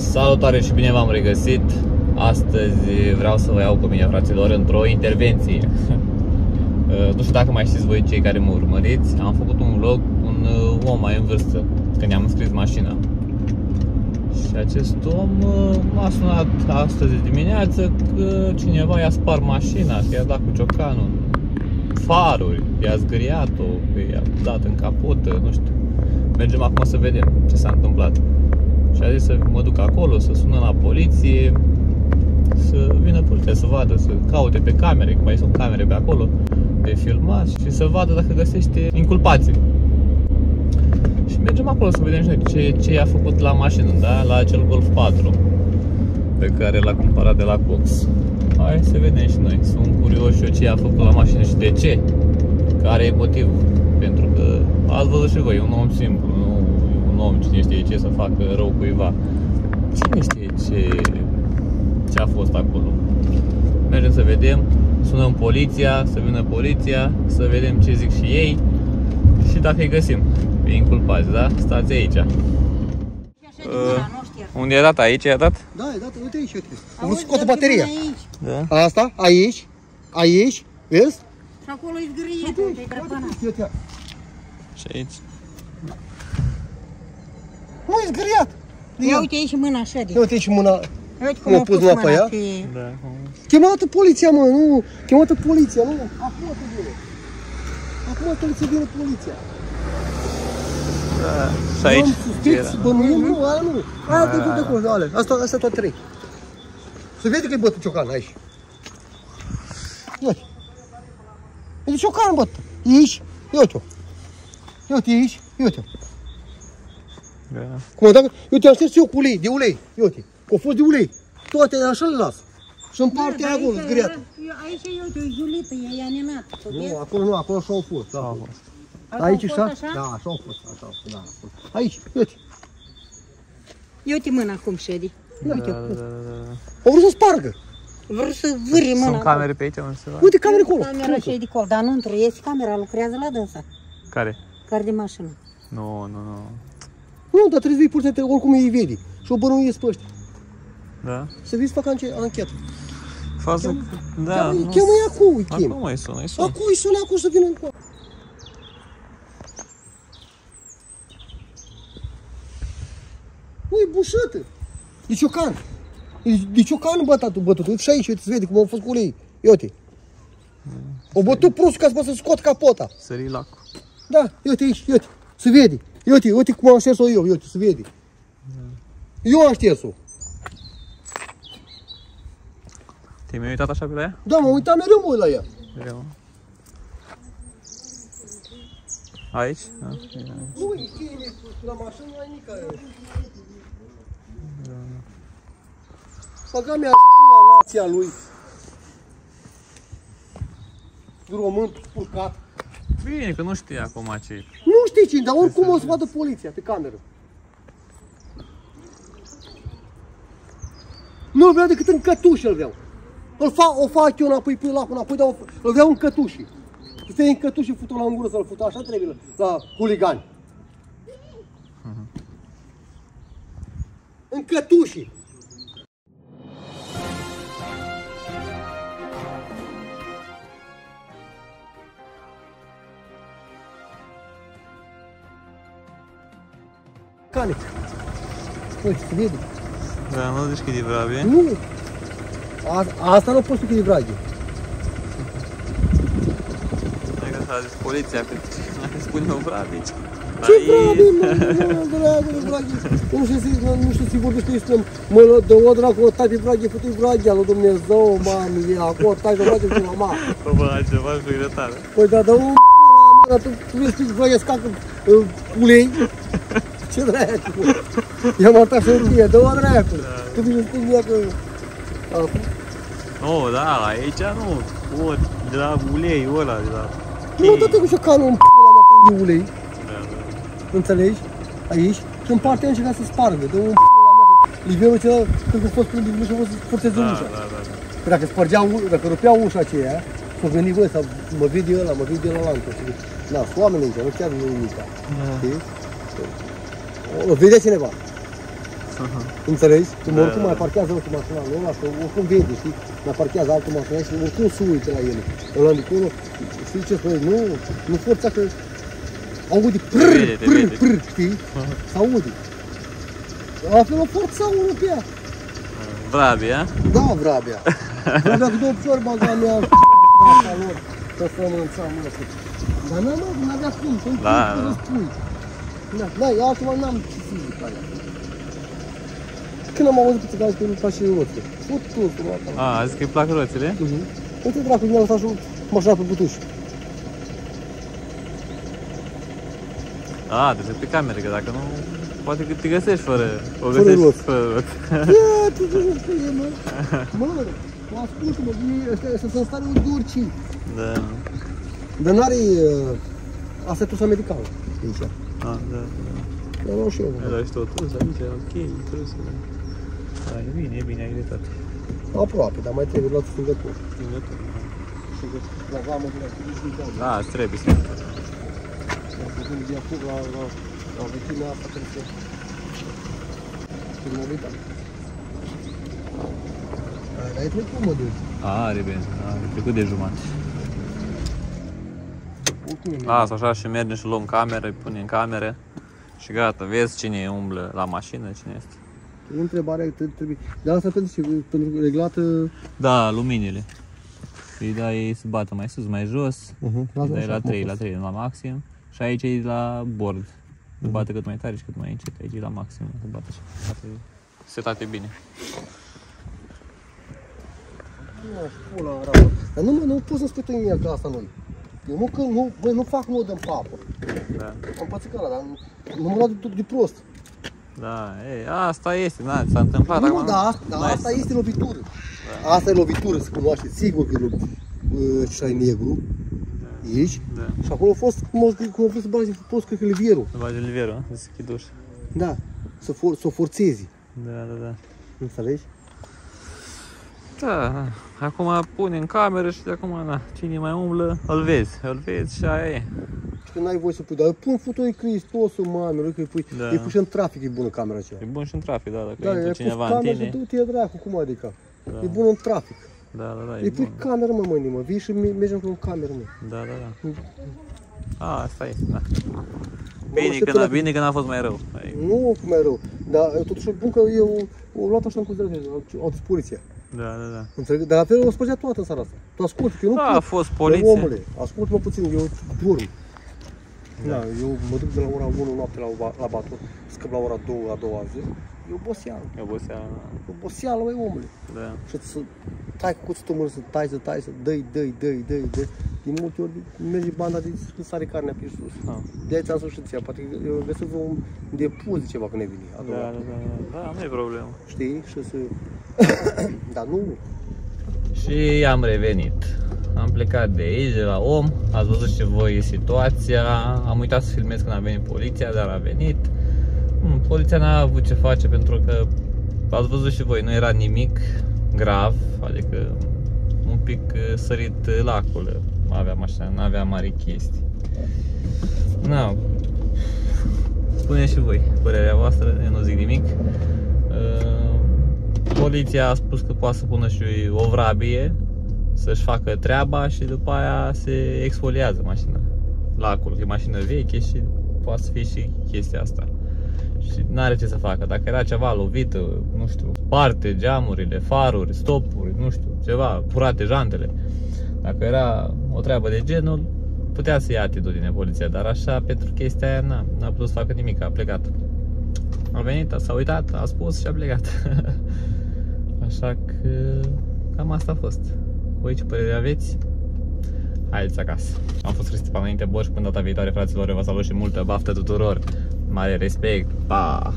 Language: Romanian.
Salutare și bine v-am regăsit. Astăzi vreau să vă iau cu mine, fraților, într-o intervenție. Nu știu dacă mai știți voi, cei care mă urmăriți. Am făcut un vlog cu un om mai în vârstă, când i-am înscris mașina. Și acest om m-a sunat astăzi dimineață că cineva i-a spart mașina, că i-a dat cu ciocanul faruri, i-a zgâriat-o, că i-a dat în capotă, nu știu. Mergem acum să vedem ce s-a întâmplat. Și a zis să mă duc acolo, să sună la poliție, să vină poliția să vadă, să caute pe camere, că mai sunt camere pe acolo de filmat, și să vadă dacă găsește inculpații. Și mergem acolo să vedem și noi ce i-a făcut la mașină, da? La acel Golf 4 pe care l-a cumpărat de la Cox. Hai să vedem și noi. Sunt curios și eu ce i-a făcut la mașină și de ce. Care e motivul. Pentru că ați văzut și voi, un om simplu, nu un om cine știe ce să facă rău cuiva. Cine știe ce a fost acolo. Mergem să vedem, sunăm poliția, să vină poliția, să vedem ce zic și ei și dacă îi găsim pe inculpați, da? Stați aici. Unde e dat? Aici e dat? Da, e dat, uite aici, uite. Am vrut să scoată bateria. Da. Asta, aici, aici, vezi? Și acolo e zgârietă, e drăpânat. Și aici. Nu, e zgâriat. Ia uite aici mâna așa de. Ia uite aici mâna. Uite cum a pus mâna pe ea. Da. Chemată poliția, mă, nu. Chemată poliția, nu. Acum să vină. Acum trebuie să vină poliția. Da. Și aici? Suspecți, bănuim, nu, aia nu. Aia de acolo, ale. Astea toate trei. Se vede că e bătut ciocan aici. Uite. E de ciocan, băt. E aici. Ia uite-o. Ia uite aici. Ia uite-o. Da. Cum dacă, eu te-am șters eu cu ulei, de ulei. Ia uite. Că a fost de ulei. Toate așa le las. Și în partea aia acolo, zgâriată. Aici e uite, o julită, e aninat. Nu, acolo nu, acolo așa au fost. Da. Aici așa? Da, așa au fost. Așa au fost, da. Aici, uite. Ia uite mâna cum ședi. Uite. Au vrut să spargă. Vreau să vâri mâna. Sunt camere pe aici unde se va? Uite camere acolo. Camera și de acolo, dar nu întrăiesc, camera lucrează la dânsa. Care? Care de mașină. Nu. Nu, dar trebuie să vii purtate, oricum îi vede. Și o bănuiesc pe ăștia. Da? Să vii să facă anchetă. Fază, da. Cheamă-i acum, îi chem. Acum îi sună, Acum îi sună, acum să vină încoa. Ui, bușătă. E ciocan. E ciocan bătut. Uite și aici, uite, se vede cum au fost cu ulei. Ia uite. O bătut prost ca să scot capota. Sări lacul. Da, uite aici, uite. Se vede. Uite cum am șters-o eu, uite, se vede. Eu am șters-o. Te-ai mai uitat așa pe la ea? Da, m-am uitat mereu, mă uit la ea. Mereu. Aici? Da. Nu, e cheile la mașină, nu ai nimic aia. Băga mea la nația lui. Român spurcat. Bine, că nu știi acum ce. Nu știi cine, dar oricum o să vadă poliția pe cameră. Nu îl vreau decât în cătușă îl vreau. O fac eu înapoi, până la înapoi, dar îl vreau în cătușii. Stai în cătuș și fut-o la în gură să-l fut, așa trebuie la huligani. În cătușii. Cane. Uite, se vede. Da, nu zici că e de vrabie? Nu. Asta nu pot să fie de vrabie. Hai că s-a zis poliția, că spune o vrabie. Ce vrabie, mă, vrabie. Nu știu să vorbește ăsta, mă, dă o dracu, o tai pe vrabie, fătui vrabia lui Dumnezeu, mami, acolo tai pe vrabie cu mama. Bă, altceva și regretare. Păi da, dă un dar tu vrei să vrabia scacă ulei? Ce dracu? I-am arătat șortie, dă o dracu. Tu vine să spui că... Nu, da, aici nu. De la uleiul ăla, de la... Nu, dă-te cu șocanul în p***ul ăla mea pe ulei. Da. Înțelegi? Aici. Și în partea aia încerca să spargă. Dă un p***ul ăla mea. Liviu ăla, când a fost prin Liviu și a fost să forțeze ușa. Că dacă spărgeau, dacă rupeau ușa aceea, s-o gândi, băi, sau mă vede ăla, mă vede ăla lancă. Na, sunt oameni aici, nu chiar nimic. Știi? O vedea cineva. Înțelegi? Când oricum mai parchează altă mașină ăla, că oricum vede, știi? Mai parchează altă mașină și oricum se uită la ele. Ăla de acolo, știi ce spune? Nu forța că aude prr, știi? S-aude. Altfel o forța unul pe ea. Vrabia? Da, Vrabia. Vrabia cu 2 piciori baga mea asta lor. Să stăm în țeamă ăsta. Dar n-avea cum, să-mi spui. Da, altceva n-am ce să zic alea. Când am auzit pe țiganul că nu faci și roțile. Fut totul ăsta. A, zic că îi plac roțile? Uite dracu, mi-a lăsat și mașina pe butuș. A, trebuie să pe camere, că dacă nu, poate că te găsești fără roț. Ia, tu spune, mă. Mă, ascultă-mă, ăsta sunt stare de oricine. Da. Dar n-are... Asta e tusa medicală. Aici. A, da. Dar nu și eu. Da, și tot trus aici, ok, trus. Da, e bine, ai dreptate. Aproape, dar mai trebuie luat stingător. Stingător, da. Și la vamă de la stingător. Da, îți trebuie să. Dar făcând de acum la vechimea asta, trebuie să... Trebuie să dar e trecut, mă, duc. Are bine, are trecut de jumătate. Lasă așa și mergem și luăm cameră, îi punem în cameră și gata, vezi cine umblă la mașină, cine este. E întrebarea, trebuie... Dar asta pentru reglată... Da, luminile. Îi dai să bată mai sus, mai jos, îi dai la 3, la maxim și aici e la bord. Îi bate cât mai tare și cât mai încet, aici e la maxim, îi bate așa. Setate bine. Dar nu poți să spui tu în el că asta nu-i. Eu nu fac nod în papă. Da. Am pățit ăla, dar nu mă luat de prost. Da, asta este, da, s-a întâmplat. Nu, dar asta este lovitură. Da. Asta e lovitură, se cunoaște, sigur că e ce ai negru. Aici. Da. Și acolo a fost, cum a fost să bagi livierul. Să bagi livierul, să se schid ușa. Da, să o forțezi. Da. Înțelegi? Da, acum pune în cameră și de acum, na, cine mai umblă, îl vezi și aia e. Și că n-ai voie să pui, dar pun fotoi Cristosul, mamele, că îi pui și în trafic, e bună camera aceea. E bun și în trafic, da, dacă intră cineva în tine. Da, du-te dracu, cum adică? Da. E bun în trafic. Da, e pui cameră, mă, vii și mergem cu cameră, mă. Da. Asta e, da. Bine că n-a fost mai rău. Nu mai rău, dar totuși bun că eu o luat așa în considerare, au dus poliția. Da. Înțeleg? Dar la fel o spăgea toată în seara asta. Tu ascultă, că eu nu pot. A fost poliție. Omule, ascultă-mă puțin, eu dorm. Da, eu mă duc de la ora 1 noapte la bator, scăp la ora 2 a doua zi. E oboseală. Oboseală, băi, omule. Da. Și să tai cu cuțitul mână, să tai, să dăi. Din multe ori merge banda de sare carnea pe sus. De-aia ți-am spus și ție, poate eu găsesc un depozit ceva când ne vine. Da, nu e problemă. Știi? Și să... Dar nu. Și am revenit. Am plecat de aici, de la om. Ați văzut și voi situația. Am uitat să filmez când a venit poliția, dar a venit. Poliția n-a avut ce face pentru că ați văzut și voi, nu era nimic grav, adică un pic sărit lacul avea mașina, nu avea mari chestii. Na, spuneți și voi părerea voastră, eu nu zic nimic. Poliția a spus că poate să pună și o vrabie să-și facă treaba și după aia se exfoliază mașina, lacul, e mașină veche și poate să fie și chestia asta. Și n-are ce să facă, dacă era ceva lovit, nu știu, sparte geamurile, faruri, stopuri, nu știu, ceva, furate jantele. Dacă era o treabă de genul, putea să ia atitudine poliția, dar așa, pentru chestia aia, n-a putut să facă nimic, a plecat. A venit, s-a uitat, a spus și a plecat. Așa că cam asta a fost. Voi ce părere aveți? Haideți acasă. Am fost Cristi Panainte Borș, până data viitoare, fraților, vă salut și multă baftă tuturor. Mare respect, pa!